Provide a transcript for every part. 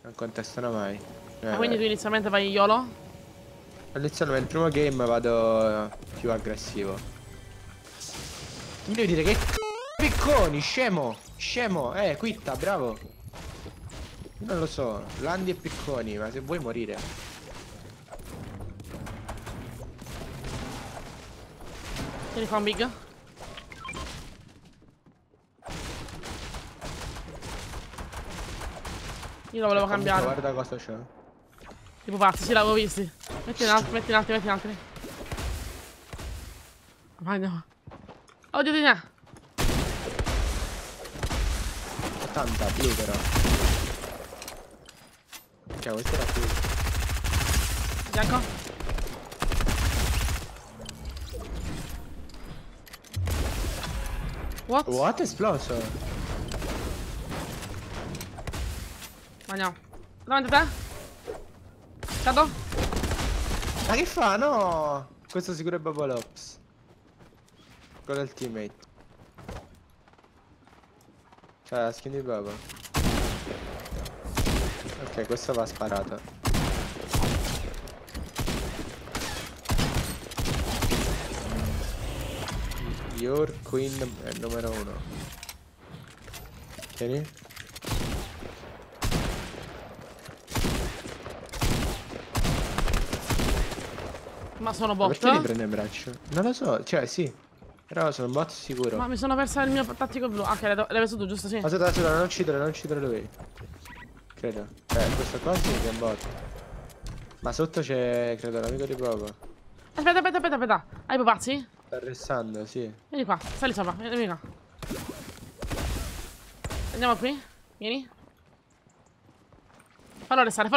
Non contestano mai. Ma quindi tu inizialmente vai YOLO? Inizialmente il primo game vado più aggressivo. Mi devi dire che picconi, scemo! Scemo, quitta, bravo. Io non lo so, Landi e picconi, ma se vuoi morire. Tieni qua un big. Io lo volevo cambiare. Guarda cosa c'è. Tipo pazzi, sì, l'avevo visti. Metti in altri, metti in altri, metti in altri. Vai, andiamo. Oddio di me. 80 blu però. Cioè, questo era più. Bianco. What? È esploso. Andiamo. Davanti a te. Cado. Ma che fa? No! Questo sicuro è Bubble Ops. Quello è il teammate. Cioè la skin di Bubble. Ok, questo va sparato. Your Queen è il numero 1. Tieni. Ma sono Ma bot? perché li prende in braccio? Non lo so, cioè sì. Però sono bot sicuro. Ma mi sono persa il mio tattico blu. Ah, ok, l'hai preso tu, giusto? Sì. Aspetta, non uccidere lui. Credo. Questo qua sì che è un bot. Ma sotto c'è, credo, l'amico di Bobo. Aspetta. Hai i pupazzi? Sta arrestando, sì. Vieni qua, sali sopra, vieni qua. Andiamo qui, vieni. Fallo restare.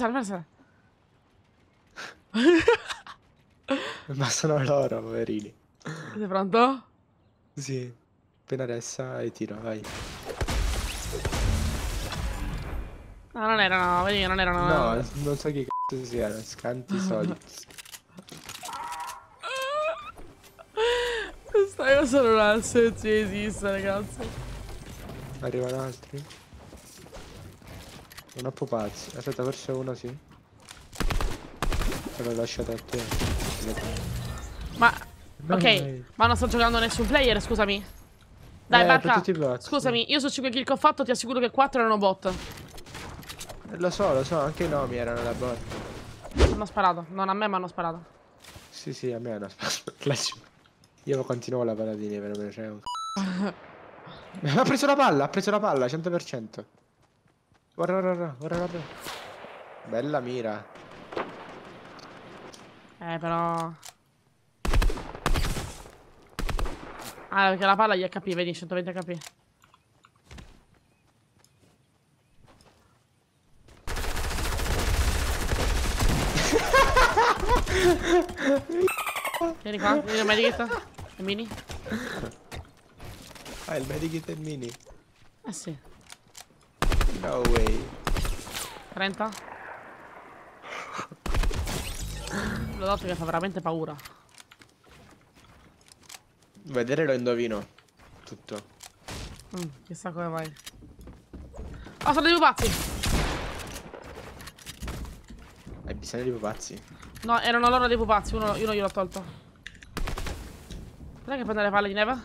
Ma sono loro, poverini. Sei pronto? Sì. Appena resta e tiro, vai. No, non erano, vedi che non erano. No, non so chi cazzo siano, scanti solids. Questa cosa non ha senso di esistere, cazzo. Arrivano altri? Non ho pupazzi. Aspetta, forse uno sì. Te l'ho lasciato a te. Ma, No, ok, dai. ma non sto giocando nessun player, scusami. Dai, Barca, tutti i bot, scusami, io su 5 kill che ho fatto ti assicuro che 4 erano bot. Lo so, anche i nomi erano da bot. Hanno sparato, non a me ma hanno sparato. Sì, a me hanno sparato. Io continuo la paladini per me, c'è un ha preso la palla, 100%. Guarda. Bella mira. Però... Ah, perché la palla gli HP, vedi, 120 HP. Vieni qua, vieni il medikit. Il mini. Ah, il medikit e il mini. Eh sì. No way. 30. L'ho dato che fa veramente paura. Vedere lo indovino. Tutto. Chissà come vai. Oh, sono dei pupazzi. Hai bisogno di pupazzi? No, erano loro dei pupazzi, uno gliel'ho tolto. Non è che prende le palle di neve?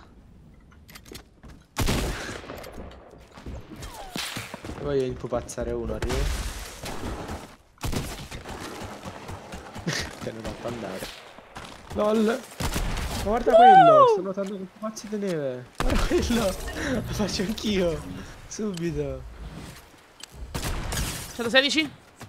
Voglio impupazzare uno, arrivo. Che non ho fatto andare. LOL. Ma guarda quello, sto notando che pupazzi di neve. Guarda quello. Lo faccio anch'io. Subito. 116?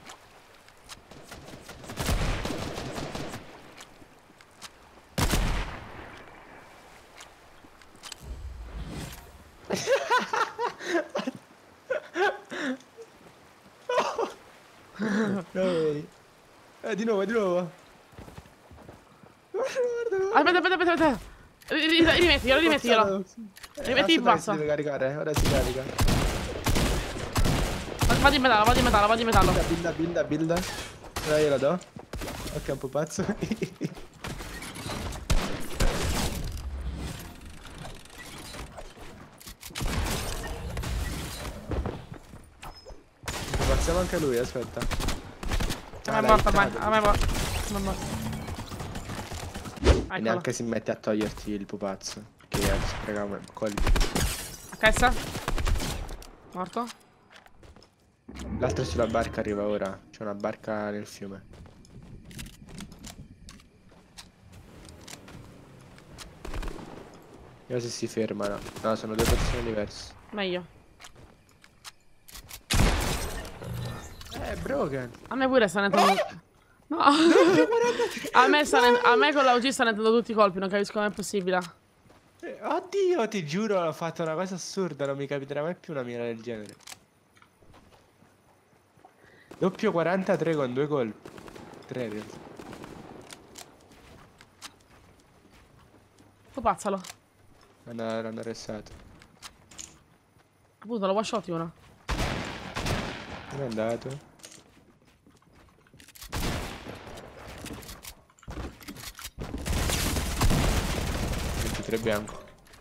No way. Di nuovo. Aspetta. Rimettiglielo. Rimetti il passo. Si deve caricare, ora si carica. Vado in metallo. Builda. Ora io la do. Ok, un pupazzo. ammazziamo anche lui, aspetta. A me è morto, a me è morto. E neanche si mette a toglierti il pupazzo. Che sprecava colpi. HS. Morto. L'altro è sulla barca, arriva ora. C'è una barca nel fiume. Vediamo se si fermano. No, sono due persone diverse. Meglio. Broken. A me pure stanno entrando. No. a me con la UG stanno entrando tutti i colpi, non capisco come è possibile. Oddio, ti giuro, ho fatto una cosa assurda, non mi capiterà mai più una mira del genere. Doppio 43 con 2 colpi. 3 in realtà. Pupazzalo. L'hanno arrestato. Appunto, lo one shot uno. Dove è andato? 23 bianco.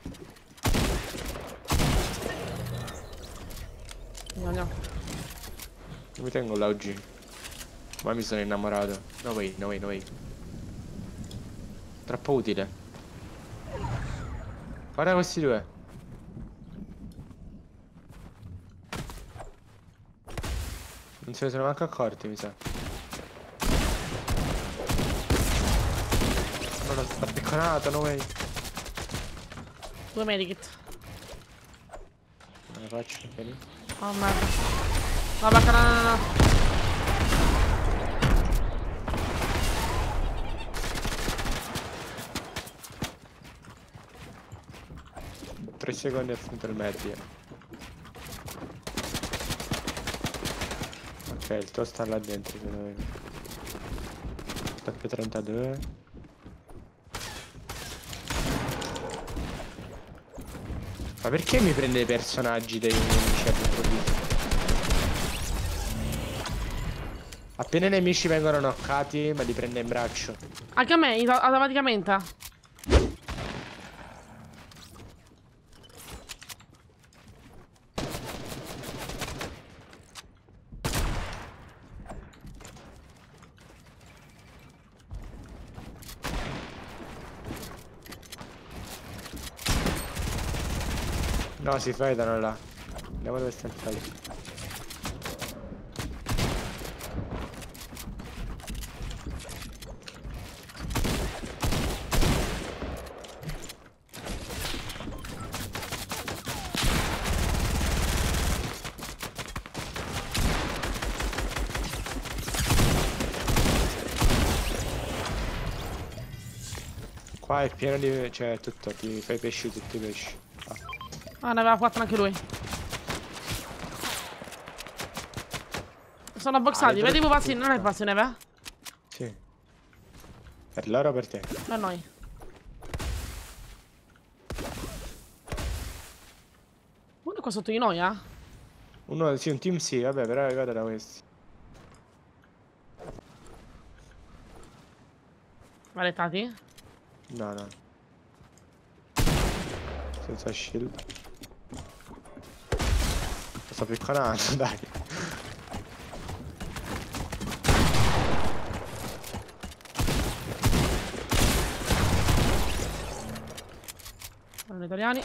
Andiamo. Non mi tengo la OG. Ma mi sono innamorato. No way, no way, no way. Troppo utile. Guarda questi due. Non se ne sono manco accorti, mi sa. No, l'ho picconato, no way. 2 medikit. Non la faccio, vieni. Oh merda. No, bacca, no. 3 secondi a finito il medio. Ok, il tuo sta là dentro, se lo vedo. Doppio 32. Ma perché mi prende i personaggi dei nemici all'improvviso? Appena i nemici vengono knockati, me li prende in braccio. Anche a me, automaticamente. No, si fightano là. Andiamo dove sta il fight. Qua è pieno di... cioè tutto, ti fai pesci tutti i pesci. Ah, ne aveva 4 anche lui. Sono boxati, vedi i pupazzini, non è il pazzo neve? Sì. Per loro o per te? Per noi. Uno è qua sotto di noi, eh? Uno, sì, un team sì, vabbè, però guarda da questi. Valettati? No, no. Senza shield. Lo sto piccolando, dai. Sono italiani.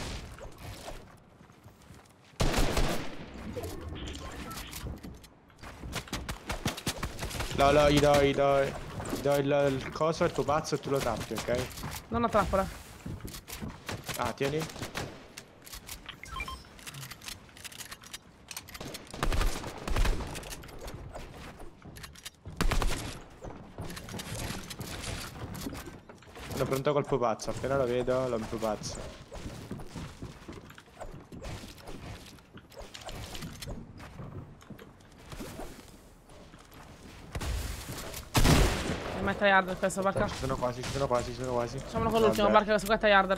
No, gli do il coso al tuo pazzo e tu lo tappi, ok? Non ho trappola. Ah, tieni. Sono pronto col pupazzo, appena lo vedo lo pupazzo. Mi metto a yarder questa barca. Ci sono quasi, ci sono quasi, ci sono quasi. Facciamolo con l'ultimo barca, questo qua è a yarder.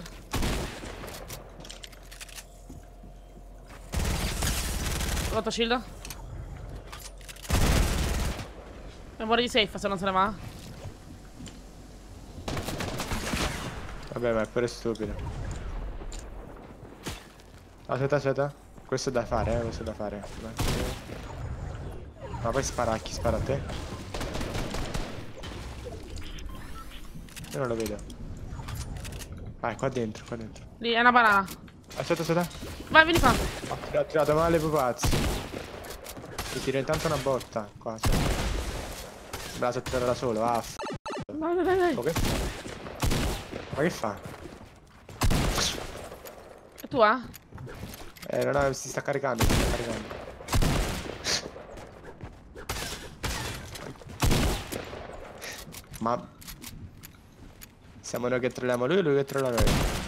Rotto shield. E muore di safe se non se ne va. Vabbè, ma è pure stupido. Aspetta, aspetta. Questo è da fare, questo è da fare. Ma poi spara a chi spara a te? Io non lo vedo. Vai, qua dentro, qua dentro. Lì, è una banana. Aspetta, aspetta. Vai, vieni qua. Ho tirato male pupazzi. Mi tiro intanto una botta. Qua, sì. Me la so tirare da solo, ah. Vai, vai, vai, vai. Oh, che fa? Ma che fa? È tua? Non si sta caricando, si sta caricando. Ma siamo noi che trolliamo lui o lui che trolla noi?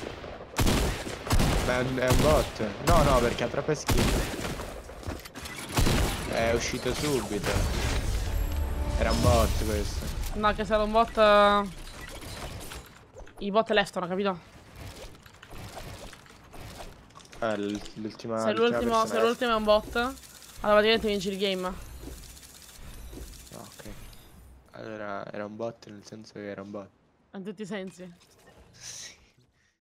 Ma è un bot. No, no, perché ha troppe skin. È uscito subito. Era un bot questo. No, che sarà un bot. I bot leftano, capito? L'ultima. Se l'ultimo è un bot, allora praticamente vinci il game. Ok. Allora era un bot nel senso che era un bot. In tutti i sensi.